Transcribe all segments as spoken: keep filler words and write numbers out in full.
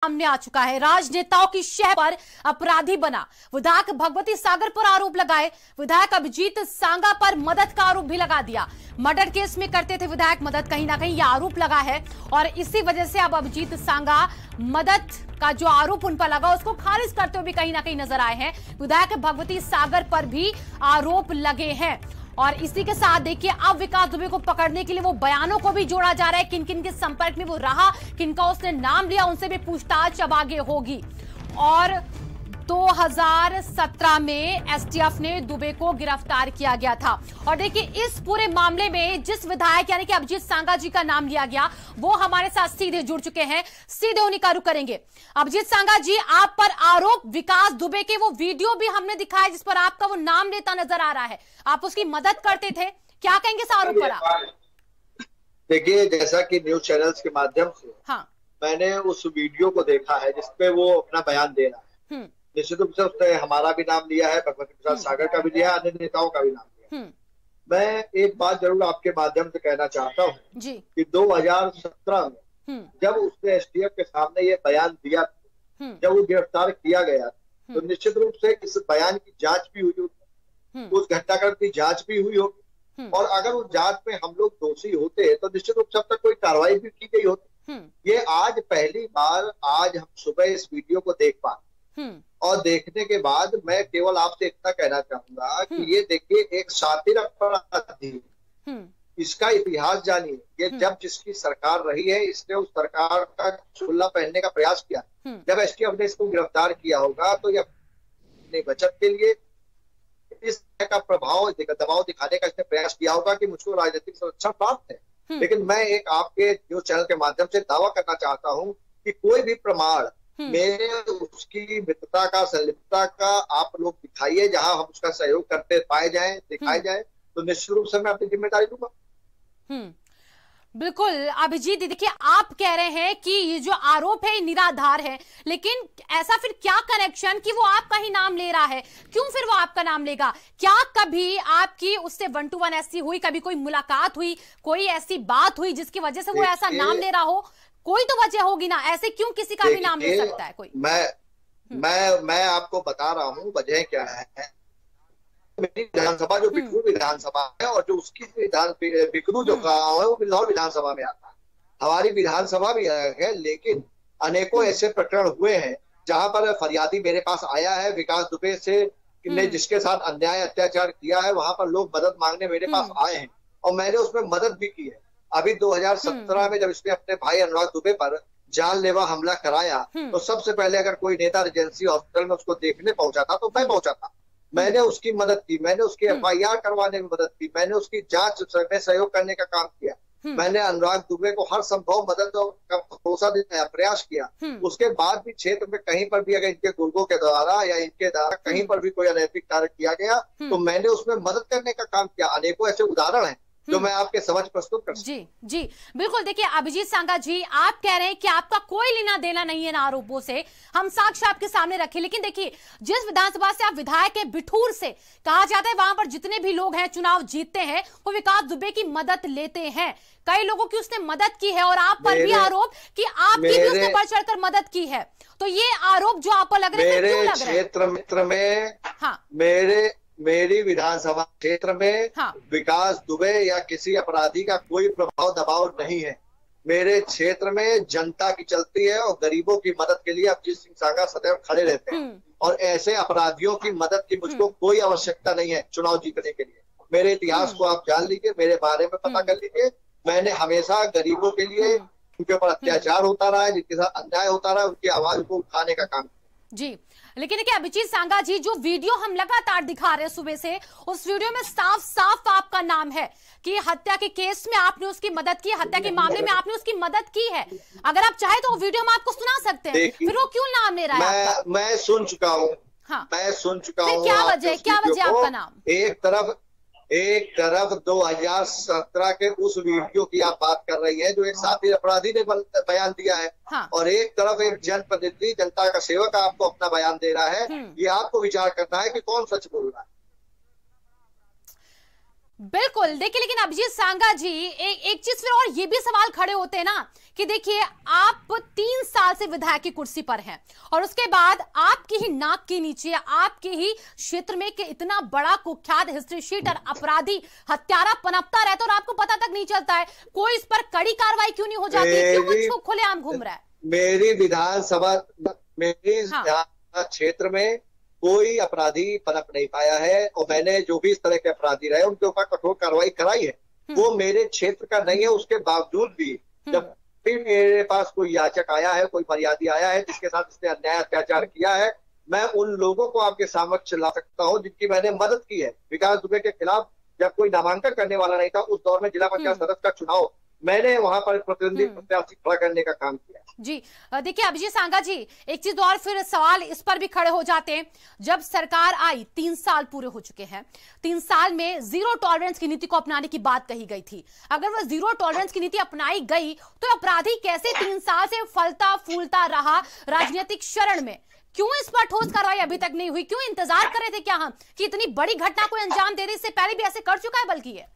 सामने आ चुका है। राजनेताओं की शह पर अपराधी बना, विधायक भगवती सागर पर आरोप लगाए, विधायक अभिजीत सांगा पर मदद का आरोप भी लगा दिया। मर्डर केस में करते थे विधायक मदद, कहीं ना कहीं यह आरोप लगा है और इसी वजह से अब अभिजीत सांगा मदद का जो आरोप उन पर लगा उसको खारिज करते हुए भी कहीं ना कहीं नजर आए हैं। विधायक भगवती सागर पर भी आरोप लगे हैं और इसी के साथ देखिए अब विकास दुबे को पकड़ने के लिए वो बयानों को भी जोड़ा जा रहा है, किन किन के संपर्क में वो रहा, किनका उसने नाम लिया, उनसे भी पूछताछ अब आगे होगी। और दो हज़ार सत्रह में एसटीएफ ने दुबे को गिरफ्तार किया गया था और देखिए इस पूरे मामले में जिस विधायक यानी कि अभिजीत सांगा जी का नाम लिया गया वो हमारे साथ सीधे जुड़ चुके हैं, सीधे उन्हीं का रुख करेंगे। अभिजीत सांगा जी, आप पर आरोप विकास दुबे के वो वीडियो भी हमने दिखाया जिस पर आपका वो नाम लेता नजर आ रहा है, आप उसकी मदद करते थे, क्या कहेंगे इस आरोप पर आप? देखिए, जैसा कि न्यूज चैनल्स के माध्यम से हाँ मैंने उस वीडियो को देखा है जिसपे वो अपना बयान दे रहा है, निश्चित रूप से उसने हमारा भी नाम लिया है, भगवती प्रसाद सागर का भी लिया है, अन्य नेताओं का भी नाम लिया है। मैं एक बात जरूर आपके माध्यम से कहना चाहता हूँ कि दो हज़ार सत्रह में जब उसने एसटीएफ के सामने ये बयान दिया, जब वो गिरफ्तार किया गया तो निश्चित रूप से इस बयान की जांच भी हुई होगी, उस घटनाक्रम की जांच भी हुई होगी और अगर उस जांच में हम लोग दोषी होते तो निश्चित रूप से अब तक कोई कार्रवाई भी की गई होती। ये आज पहली बार आज हम सुबह इस वीडियो को देख पा और देखने के बाद मैं केवल आपसे इतना कहना चाहूंगा कि ये देखिए एक शातिर अपराधी, इसका इतिहास जानिए। ये जब जिसकी सरकार रही है इसने उस सरकार का चुल्ला पहनने का प्रयास किया, जब एसटीएफ ने इसको गिरफ्तार किया होगा तो ये अपनी बचत के लिए इस तरह का प्रभाव दबाव दिखाने का इसने प्रयास किया होगा कि मुझको राजनीतिक संरक्षण प्राप्त है। लेकिन मैं एक आपके न्यूज चैनल के माध्यम से दावा करना चाहता हूँ कि कोई भी प्रमाण मेरे उसकी मित्रता का संलिप्तता का आप लोग दिखाइए, जहां हम उसका सहयोग करते पाए जाएं, दिखाए जाएं, तो निश्चित रूप से मैं अपनी जिम्मेदारी लूंगा। हम्म बिल्कुल अभिजीत, देखिए आप कह रहे हैं कि ये जो आरोप है निराधार है, लेकिन ऐसा फिर क्या कनेक्शन कि वो आपका ही नाम ले रहा है? क्यों फिर वो आपका नाम लेगा? क्या कभी आपकी उससे वन टू वन ऐसी हुई, कभी कोई मुलाकात हुई, कोई ऐसी बात हुई जिसकी वजह से वो ऐसा नाम ले रहा हो? कोई तो वजह होगी ना, ऐसे क्यों किसी का भी नाम ले सकता है कोई? मैं मैं मैं आपको बता रहा हूँ वजह क्या है। मेरी विधानसभा जो बिकरू विधानसभा है और जो उसकी विधान बिकरू जो गाँव है वो बिल्हौर विधानसभा में आता है। हमारी विधानसभा भी है, लेकिन अनेकों ऐसे प्रकरण हुए हैं जहां पर फरियादी मेरे पास आया है विकास दुबे से ने जिसके साथ अन्याय अत्याचार किया है, वहां पर लोग मदद मांगने मेरे पास आए हैं और मैंने उसमें मदद भी की है। अभी दो हज़ार सत्रह में जब इसने अपने भाई अनुराग दुबे पर जानलेवा हमला कराया तो सबसे पहले अगर कोई नेता रेजेंसी हॉस्पिटल में उसको देखने पहुंचा था तो मैं पहुंचा था, मैंने उसकी मदद की, मैंने उसकी एफ आई आर करवाने में मदद की, मैंने उसकी जांच में सहयोग करने का काम किया, मैंने अनुराग दुबे को हर संभव मदद का भरोसा देने का प्रयास किया। उसके बाद भी क्षेत्र में कहीं पर भी अगर इनके गुर्गों के द्वारा या इनके द्वारा कहीं पर भी कोई अनैतिक कार्य किया गया तो मैंने उसमें मदद करने का काम किया। अनेकों ऐसे उदाहरण हैं जो मैं आपके समझ प्रस्तुत कर जी जी बिल्कुल। देखिए अभिजीत सांगा जी, आप कह रहे हैं कि आपका कोई लेना देना नहीं है इन आरोपों से, हम साक्ष्य आपके सामने रखे, लेकिन देखिए जिस विधानसभा से आप विधायक है बिठूर से, कहा जाता है वहां पर जितने भी लोग हैं चुनाव जीतते हैं वो विकास दुबे की मदद लेते हैं, कई लोगों की उसने मदद की है और आप पर भी आरोप कि आपकी भी उसने बढ़ चढ़कर मदद की है, तो ये आरोप जो आप पर लग रहे हैं क्यों लग रहे हैं? क्षेत्र मित्र में हाँ मेरे मेरी विधानसभा क्षेत्र में हाँ। विकास दुबे या किसी अपराधी का कोई प्रभाव दबाव नहीं है। मेरे क्षेत्र में जनता की चलती है और गरीबों की मदद के लिए अभिजीत सिंह सांगा सदैव खड़े रहते हैं और ऐसे अपराधियों की मदद की मुझको कोई आवश्यकता नहीं है चुनाव जीतने के लिए। मेरे इतिहास को आप जान लीजिए, मेरे बारे में पता कर लीजिए, मैंने हमेशा गरीबों के लिए, उनके ऊपर अत्याचार होता रहा है, जिनके साथ अन्याय होता रहा है, उनकी आवाज को उठाने का काम जी। लेकिन देखिए अभिजीत सांगा जी, जो वीडियो हम लगातार दिखा रहे हैं सुबह से, उस वीडियो में साफ साफ आपका नाम है कि हत्या के केस में आपने उसकी मदद की, हत्या के मामले में आपने उसकी मदद की है। अगर आप चाहे तो वो वीडियो हम आपको सुना सकते हैं, फिर वो क्यों नाम ले रहा है मैं, आपका? मैं सुन चुका हूँ हाँ। मैं सुन चुका हूँ। क्या वजह क्या वजह आपका नाम? एक तरफ एक तरफ दो हज़ार सत्रह के उस वीडियो की आप बात कर रही हैं जो एक साथी अपराधी ने बयान दिया है हाँ। और एक तरफ एक जनप्रतिनिधि, जनता का सेवक आपको अपना बयान दे रहा है। ये आपको विचार करना है कि कौन सच बोल रहा है। बिल्कुल। देखिए लेकिन अभिजीत सांगा जी, एक एक चीज फिर और ये भी सवाल खड़े होते हैं ना कि देखिए आप तीन साल से विधायक की कुर्सी पर हैं और उसके बाद आपकी ही नाक के नीचे, आपके ही क्षेत्र में कि इतना बड़ा कुख्यात हिस्ट्री शीटर अपराधी हत्यारा पनपता रहता है और आपको पता तक नहीं चलता है। कोई इस पर कड़ी कार्रवाई क्यों नहीं हो जाती? क्यों वो खुलेआम घूम रहा है? मेरी विधानसभा, मेरी क्षेत्र में कोई अपराधी पनप नहीं पाया है और मैंने जो भी इस तरह के अपराधी रहे उनके ऊपर कठोर कार्रवाई कराई है। वो मेरे क्षेत्र का नहीं है, उसके बावजूद भी जब भी मेरे पास कोई याचक आया है, कोई फरियादी आया है जिसके साथ इसने अन्याय अत्याचार किया है, मैं उन लोगों को आपके समक्ष ला सकता हूं जिनकी मैंने मदद की है। विकास दुबे के खिलाफ जब कोई नामांकन करने वाला नहीं था, उस दौर में जिला पंचायत सदस्य का चुनाव मैंने वहां पर प्रतिनिधि प्रत्याशी खड़ा करने का काम किया। जी देखिए अभिजीत सांगा जी, एक चीज और फिर सवाल इस पर भी खड़े हो जाते हैं। जब सरकार आई, तीन साल पूरे हो चुके हैं, तीन साल में जीरो टॉलरेंस की नीति को अपनाने की बात कही गई थी। अगर वह जीरो टॉलरेंस की नीति अपनाई गई तो अपराधी कैसे तीन साल से फलता फूलता रहा राजनीतिक शरण में? क्यों इस पर ठोस कार्रवाई अभी तक नहीं हुई? क्यों इंतजार कर रहे थे क्या हम कि इतनी बड़ी घटना को अंजाम दे दे? इससे पहले भी ऐसे कर चुका है बल्कि ये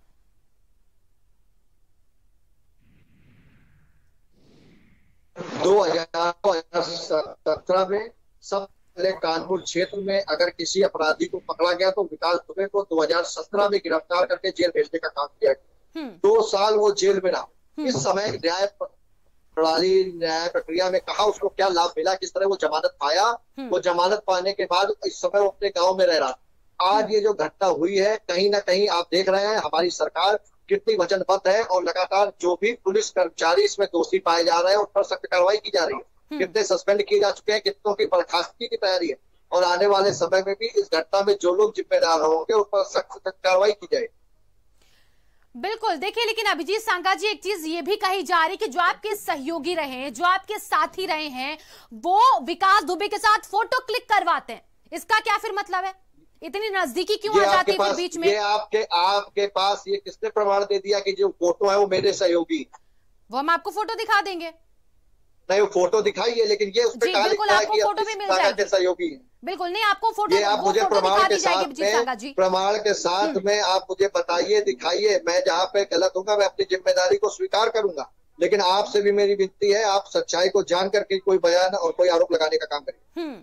दो हजार सत्रह में सब पहले कानपुर क्षेत्र में अगर किसी अपराधी को पकड़ा गया तो विकास दुबे को दो हजार सत्रह में गिरफ्तार करके जेल भेजने का काम किया गया। दो साल वो जेल में रहा। इस समय न्याय प्रणाली, न्याय प्रक्रिया में कहा उसको क्या लाभ मिला, किस तरह वो जमानत पाया, वो जमानत पाने के बाद इस समय वो अपने गाँव में रह रहा। आज ये जो घटना हुई है, कहीं ना कहीं आप देख रहे हैं हमारी सरकार कितनी वचनबद्ध है और लगातार जो भी पुलिस कर्मचारी इसमें दोषी पाए जा रहे हैं उन पर सख्त कार्रवाई की जा रही है। कितने सस्पेंड किए जा चुके हैं, कितनों की बर्खास्तगी की तैयारी है और आने वाले समय में भी इस घटना में जो लोग जिम्मेदार होंगे उन पर सख्त कार्रवाई की जाए। बिल्कुल। देखिए लेकिन अभिजीत सांगा जी, एक चीज ये भी कही जा रही कि जो आपके सहयोगी रहे हैं, जो आपके साथी रहे हैं, वो विकास दुबे के साथ फोटो क्लिक करवाते हैं। इसका क्या फिर मतलब है? इतनी नजदीकी क्यों आ जाती है बीच में? ये आपके आपके पास ये किसने प्रमाण दे दिया कि जो फोटो है वो मेरे सहयोगी? वो हम आपको फोटो दिखा देंगे। नहीं, वो फोटो दिखाइए, लेकिन ये उस पर कहा लिखा है कि फोटो भी मिल जाएगी। सहयोगी है। बिल्कुल नहीं, आपको फोटो ये आप मुझे प्रमाण के साथ में प्रमाण के साथ में आप मुझे बताइए, दिखाइए। मैं जहाँ पे गलत होगा मैं अपनी जिम्मेदारी को स्वीकार करूंगा, लेकिन आपसे भी मेरी विनती है आप सच्चाई को जान करके कोई बयान और कोई आरोप लगाने का काम करिए।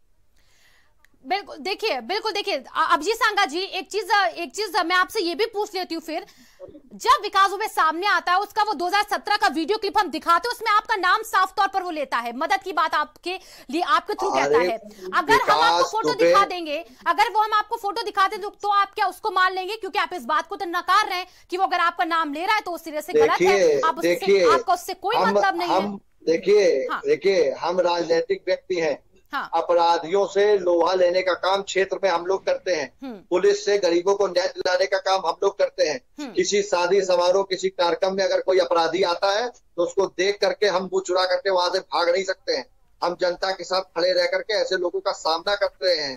बिल्कुल देखिए बिल्कुल देखिए अभिजीत सांगा जी, एक चीज एक चीज मैं आपसे ये भी पूछ लेती हूँ फिर, जब विकास दुबे सामने आता है, उसका वो दो हजार सत्रह का वीडियो क्लिप हम दिखाते हैं, उसमें आपका नाम साफ तौर पर वो लेता है, मदद की बात आपके लिए आपके थ्रू कहता है। अगर हम आपको फोटो दिखा देंगे, अगर वो हम आपको फोटो दिखाते हैं तो आप क्या उसको मान लेंगे? क्योंकि आप इस बात को तो नकार रहे हैं कि वो अगर आपका नाम ले रहा है तो उस सिरे से गलत है, आप उससे आपका उससे कोई मतलब नहीं है। देखिए देखिए हम राजनीतिक व्यक्ति हैं। हाँ। अपराधियों से लोहा लेने का काम क्षेत्र में हम लोग करते हैं। पुलिस से गरीबों को न्याय दिलाने का काम हम लोग करते हैं। किसी शादी समारोह, किसी कार्यक्रम में अगर कोई अपराधी आता है तो उसको देख करके हम मुंह चुरा करके वहां से भाग नहीं सकते हैं। हम जनता के साथ खड़े रह करके ऐसे लोगों का सामना करते हैं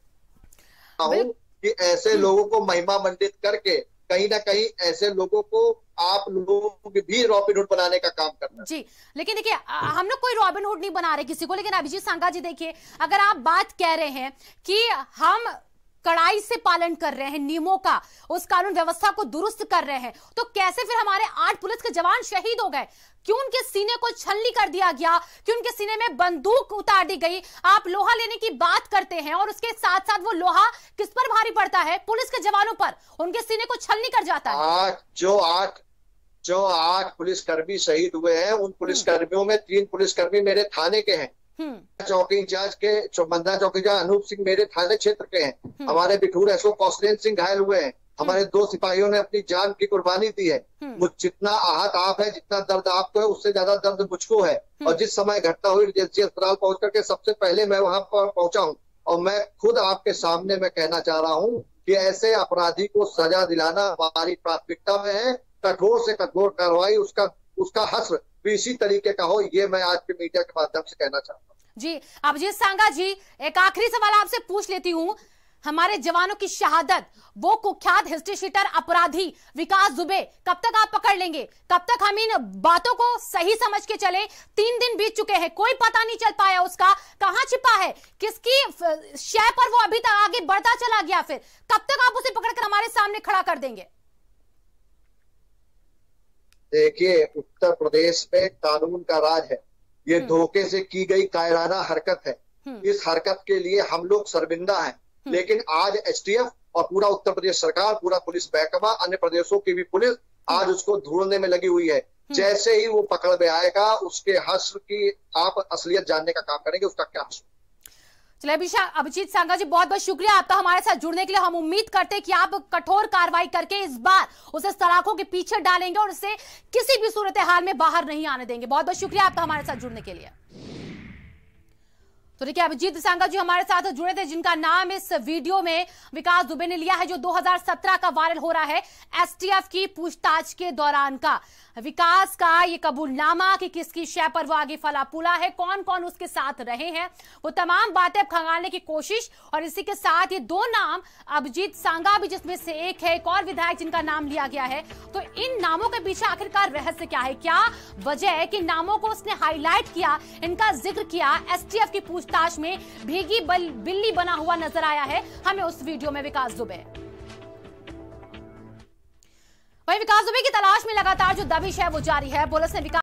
कि ऐसे लोगों को महिमा मंडित करके कहीं ना कहीं ऐसे लोगों को आप लोगों भी रॉबिन हुड बनाने का काम करना है। जी लेकिन देखिए हम लोग कोई रॉबिन हुड नहीं बना रहे किसी को, लेकिन अभिजीत सांगा जी देखिए, अगर आप बात कह रहे हैं कि हम कड़ाई से पालन कर रहे हैं नियमों का, उस कानून व्यवस्था को दुरुस्त कर रहे हैं, तो कैसे फिर हमारे आठ पुलिस के जवान शहीद हो गए? क्यों उनके सीने को छलनी कर दिया गया? क्यों उनके सीने में बंदूक उतार दी गई? आप लोहा लेने की बात करते हैं और उसके साथ साथ वो लोहा किस पर भारी पड़ता है? पुलिस के जवानों पर। उनके सीने को छलनी कर जाता है। आठ जो आठ जो आठ पुलिसकर्मी शहीद हुए हैं, उन पुलिसकर्मियों में तीन पुलिसकर्मी मेरे थाने के हैं। चौकी इंचार्ज के मंदा चौकी इंचार्ज अनूप सिंह मेरे थाने क्षेत्र के हैं। हमारे बिठूर एसओ कौशलेंद्र सिंह घायल हुए हैं। हमारे दो सिपाहियों ने अपनी जान की कुर्बानी दी है। मुझ जितना आहत आप है, जितना दर्द आपको है, उससे ज्यादा दर्द मुझको है। और जिस समय घटना हुई जेएससी अस्पताल पहुंच करके सबसे पहले मैं वहां पर पहुंचा हूँ और मैं खुद आपके सामने मैं कहना चाह रहा हूँ कि ऐसे अपराधी को सजा दिलाना हमारी प्राथमिकता में है। कठोर से कठोर कार्रवाई उसका उसका हश्र भी इसी तरीके का हो, ये मैं आज के मीडिया के माध्यम से कहना चाहता हूँ। जी अभिजीत सांगा जी, एक आखिरी सवाल आपसे पूछ लेती हूँ। हमारे जवानों की शहादत, वो कुख्यात हिस्ट्री शीटर अपराधी विकास दुबे कब तक आप पकड़ लेंगे? कब तक हम इन बातों को सही समझ के चले? तीन दिन बीत चुके हैं, कोई पता नहीं चल पाया उसका कहां छिपा है, किसकी शय पर वो अभी तक आगे बढ़ता चला गया। फिर कब तक आप उसे पकड़कर हमारे सामने खड़ा कर देंगे? देखिए, उत्तर प्रदेश में कानून का राज है। ये धोखे से की गई कायराना हरकत है। इस हरकत के लिए हम लोग शर्मिंदा हैं। लेकिन आज एसटीएफ और पूरा उत्तर प्रदेश सरकार, पूरा पुलिस महकमा, अन्य प्रदेशों की भी पुलिस आज उसको ढूंढने में लगी हुई है। जैसे ही वो पकड़ में आएगा, उसके हश्र की आप असलियत जानने का काम करेंगे, उसका क्या हश्र। चलिए अभिजीत सांगा जी, बहुत बहुत शुक्रिया आपका हमारे साथ जुड़ने के लिए। हम उम्मीद करते हैं कि आप कठोर कार्रवाई करके इस बार उसे सलाखों के पीछे डालेंगे और उसे किसी भी सूरत हाल में बाहर नहीं आने देंगे। बहुत बहुत शुक्रिया आपका हमारे साथ जुड़ने के लिए। तो देखिए, अभिजीत सांगा जी हमारे साथ जुड़े थे, जिनका नाम इस वीडियो में विकास दुबे ने लिया है, जो दो हज़ार सत्रह का वायरल हो रहा है एसटीएफ की पूछताछ के दौरान का। विकास का ये कबूलनामा कि किसकी शय पर वो आगे फला फूला है, कौन कौन उसके साथ रहे हैं, वो तमाम बातें खंगालने की कोशिश। और इसी के साथ ये दो नाम, अभिजीत सांगा भी जिसमें से एक है, एक और विधायक जिनका नाम लिया गया है। तो इन नामों के पीछे आखिरकार रहस्य क्या है, क्या वजह है कि नामों को उसने हाईलाइट किया, इनका जिक्र किया, एसटीएफ की पूछताछ में भीगी बिल्ली बना हुआ नजर आया है हमें उस वीडियो में विकास दुबे। वहीं विकास दुबे की तलाश में लगातार जो दबिश है वो जारी है। पुलिस ने विकास